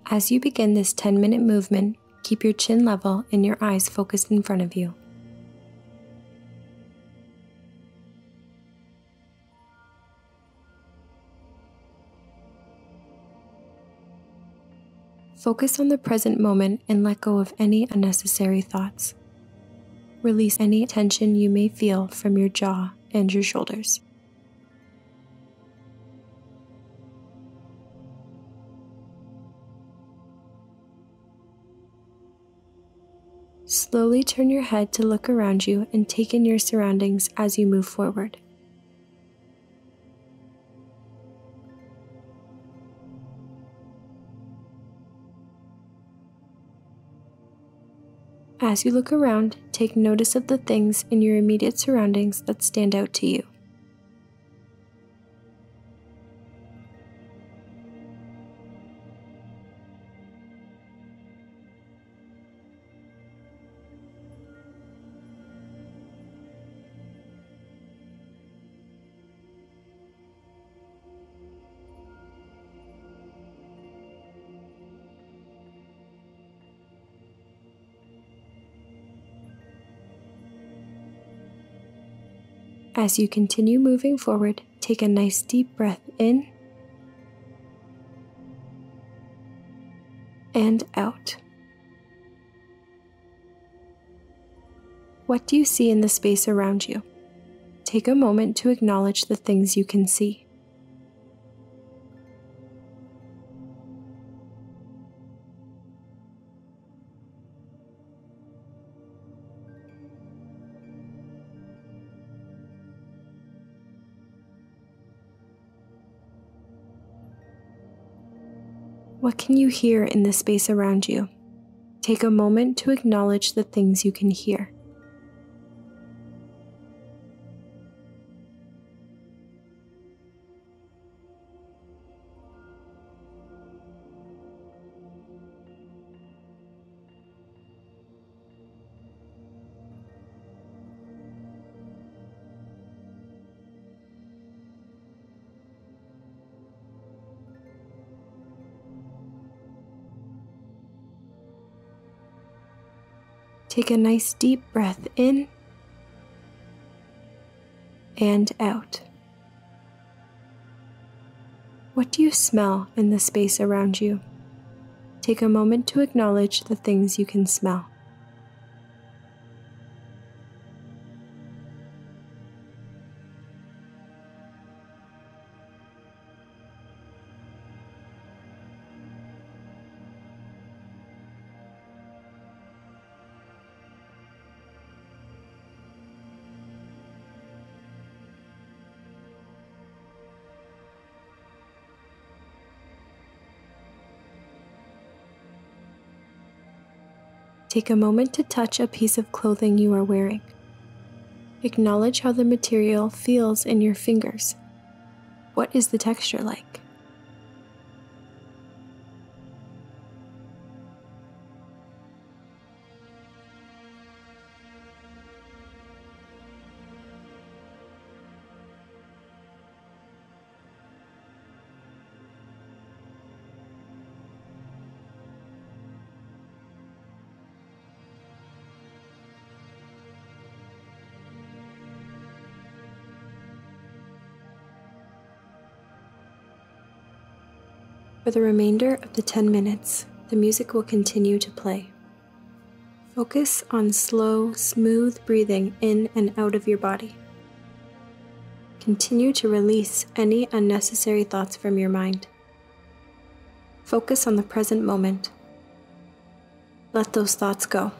As you begin this 10-minute movement, keep your chin level and your eyes focused in front of you. Focus on the present moment and let go of any unnecessary thoughts. Release any tension you may feel from your jaw and your shoulders. Slowly turn your head to look around you and take in your surroundings as you move forward. As you look around, take notice of the things in your immediate surroundings that stand out to you. As you continue moving forward, take a nice deep breath in and out. What do you see in the space around you? Take a moment to acknowledge the things you can see. What can you hear in the space around you? Take a moment to acknowledge the things you can hear. Take a nice deep breath in and out. What do you smell in the space around you? Take a moment to acknowledge the things you can smell. Take a moment to touch a piece of clothing you are wearing. Acknowledge how the material feels in your fingers. What is the texture like? For the remainder of the 10 minutes, the music will continue to play. Focus on slow, smooth breathing in and out of your body. Continue to release any unnecessary thoughts from your mind. Focus on the present moment. Let those thoughts go.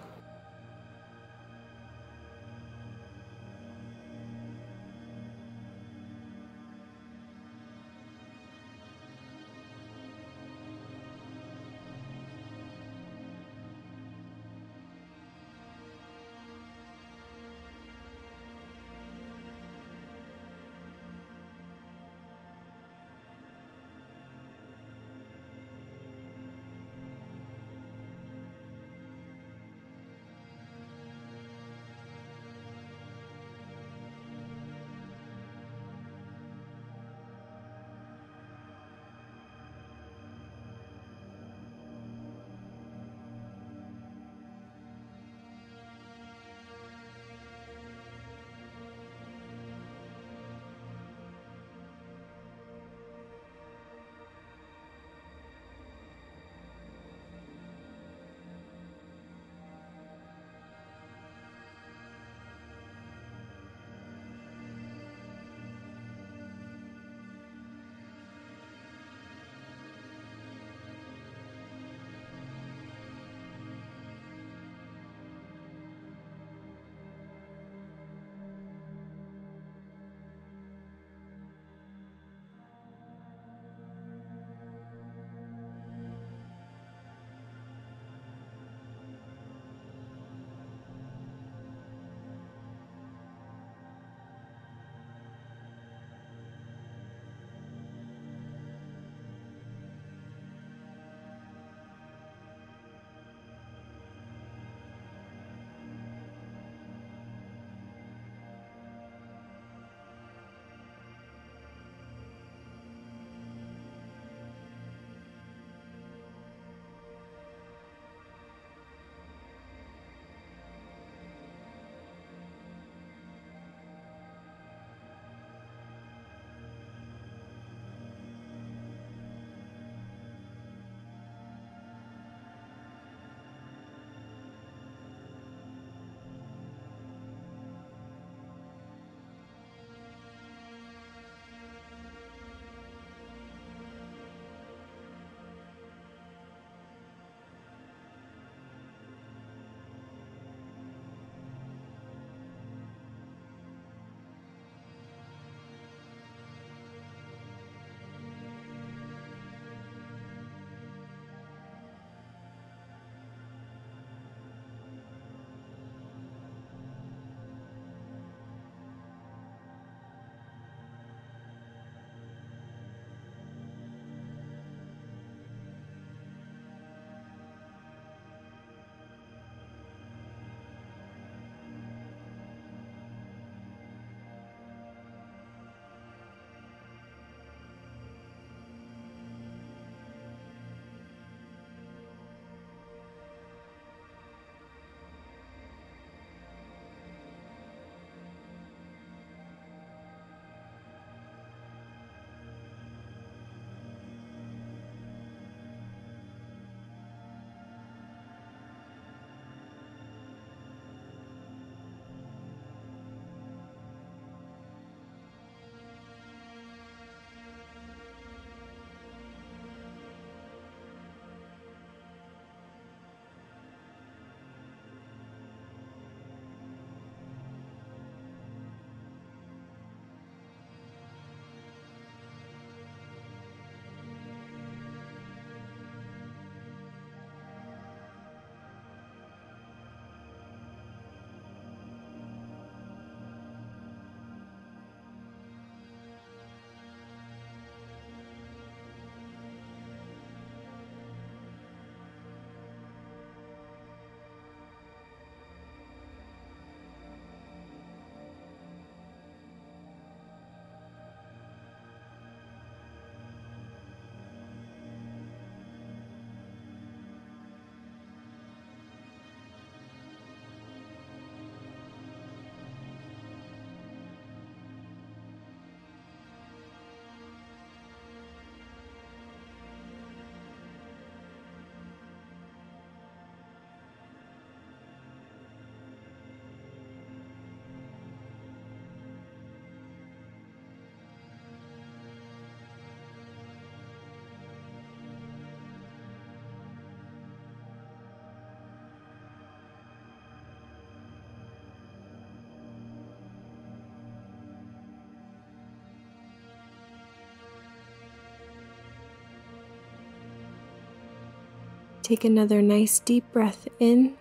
Take another nice deep breath in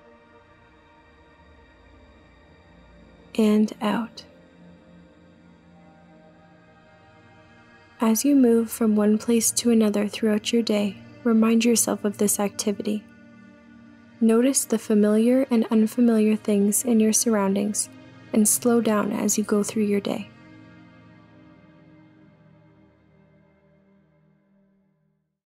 and out. As you move from one place to another throughout your day, remind yourself of this activity. Notice the familiar and unfamiliar things in your surroundings and slow down as you go through your day.